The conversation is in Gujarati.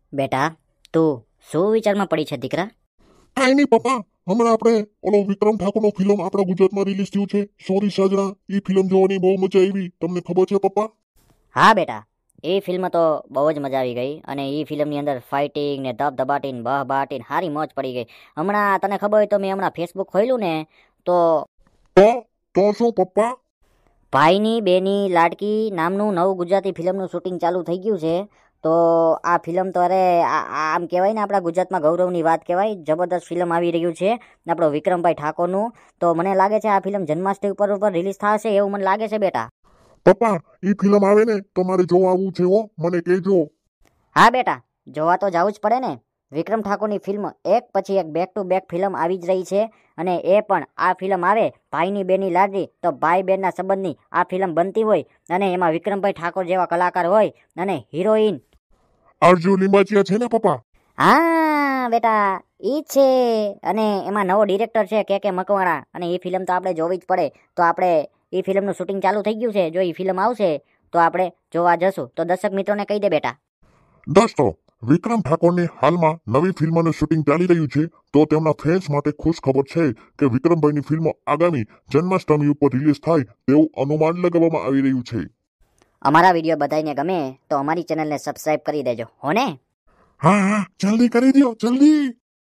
બેટા, તું શું વિચારમાં પડી છે દીકરા? કાંઈ નહીં પપ્પા, હમણાં આપણે ઓલો વિક્રમ ઠાકોરનો ફિલ્મ આપણા ગુજરાતમાં રિલીઝ થયું છે, સોરી સાજણા. એ ફિલ્મ જોવાની બહુ મજા આવી, તમને ખબર છે પપ્પા? હા બેટા, એ ફિલ્મ તો બહુ જ મજા આવી ગઈ અને એ ફિલ્મની અંદર ફાઇટિંગ ને ધબધબાટી ને બહબાટી ને હારી મોજ પડી ગઈ. હમણાં તને ખબર હોય તો મેં હમણાં ફેસબુક ખોલ્યું ને તો તો તો શું પપ્પા? ભાઈની બેની લાડકી નામનું નવું ગુજરાતી ફિલ્મનું શૂટિંગ ચાલુ થઈ ગયું છે. તો આ ફિલ્મ તો અરે આમ કહેવાય ને આપણા ગુજરાતમાં ગૌરવની વાત કહેવાય. જબરદસ્ત ફિલ્મ આવી રહ્યું છે આપણો વિક્રમભાઈ ઠાકોરનું. તો મને લાગે છે આ ફિલ્મ જન્માષ્ટમી ઉપર રિલીઝ થશે એવું મને લાગે છે બેટા. પપ્પા, એ ફિલ્મ આવે ને તો મારે જોવા આવવું છે હો, મને કહેજો. હા બેટા, જોવા તો જવું જ પડે ને. વિક્રમ ઠાકોરની ફિલ્મ એક પછી એક બેક ટુ બેક ફિલ્મ આવી જ રહી છે અને એ પણ આ ફિલ્મ આવે ભાઈની બેની લાડકી તો ભાઈ બહેનના સંબંધની આ ફિલ્મ બનતી હોય અને એમાં વિક્રમભાઈ ઠાકોર જેવા કલાકાર હોય અને હિરોઈન અર્જુ લિંબાચિયા છે ને પપ્પા? હા બેટા, ઈ છે. અને એમાં નવો ડિરેક્ટર છે કે મકવાણા અને એ ફિલ્મ તો આપણે જોવી જ પડે. તો આપણે એ ફિલ્મનું શૂટિંગ ચાલુ થઈ ગયું છે. જો એ ફિલ્મ આવશે તો આપણે જોવા જશું. તો દર્શક મિત્રોને કહી દે બેટા. દોસ્તો, વિક્રમ ઠાકોરની હાલમાં નવી ફિલ્મનું શૂટિંગ ચાલી રહ્યું છે. તો તેમના ફેન્સ માટે ખુશ ખબર છે કે વિક્રમભાઈની ફિલ્મ આગામી જન્માષ્ટમી ઉપર રિલીઝ થાય તેવું અનુમાન લગાવવામાં આવી રહ્યું છે. અમારા વિડીયો બધાને ગમે તો અમારી ચેનલને સબસ્ક્રાઇબ કરી દેજો હો ને. હા હા, જલ્દી કરી દો, જલ્દી.